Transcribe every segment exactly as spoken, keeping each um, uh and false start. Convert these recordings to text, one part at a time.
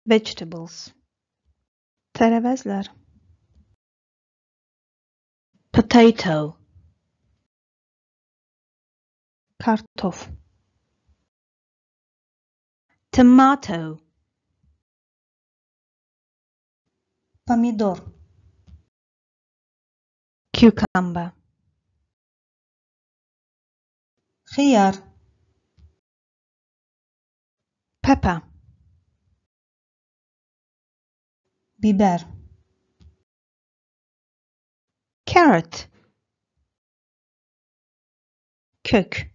Vegetables. Tərəvəzlər. Potato. Kartof. Tomato. Pomidor. Cucumber. Xiyar. Pepper. Biber. Carrot. Kök.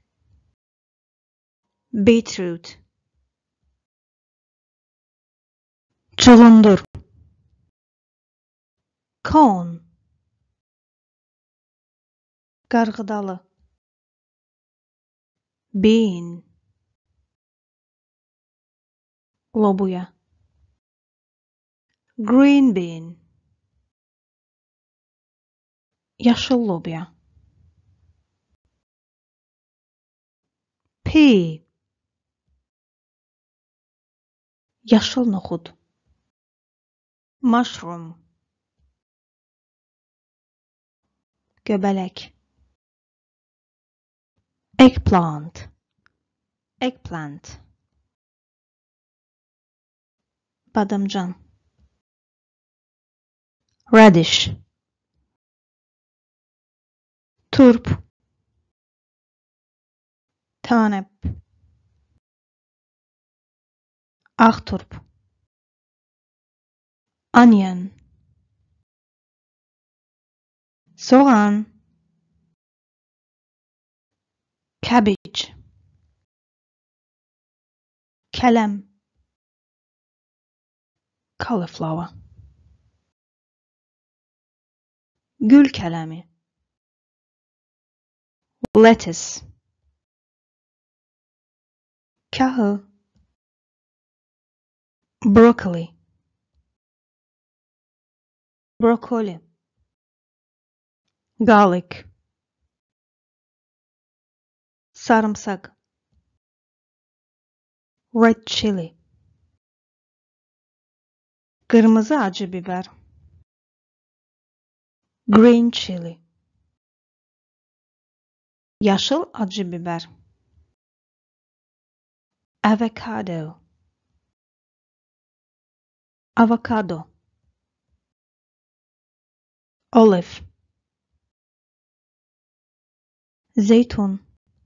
Beetroot. Çulundur. Corn. Qarğıdalı. Bean. Lobuya. Green bean. Yaşıl lobuya. Pea. Yaşıl noxud. Mushroom. Göbələk. Eggplant. Eggplant. Badımcan. Radish. Turp. Turnip. Ağ turp. Onion. Soğan. Cabbage. Kələm. Cauliflower. Gül kələmi. Lettuce. Kahı. Broccoli. Brokoli. Garlic. Sarımsak. Red chili. Kırmızı acı biber. Green chili. Yaşıl acı biber. Avocado. Avocado. Olive. Zeytun.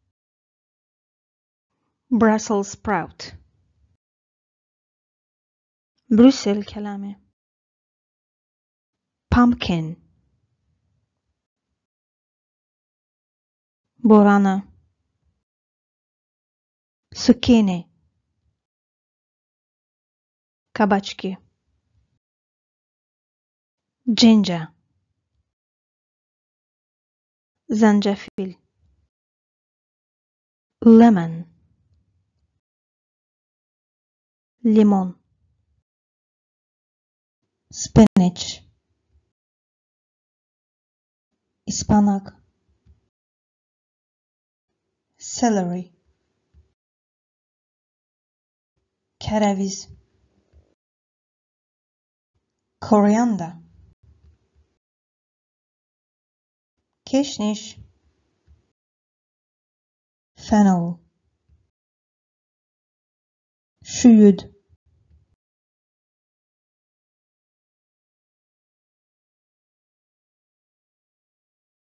Brussels sprout. Brüssel kələmi. Pumpkin. Borana. Zucchini. Kabaçki. Ginger. Zencefil. Lemon. Limon. Spinach. Ispanak. Celery. Kereviz. Coriander. Keşniş. Fennel. Şüyüd.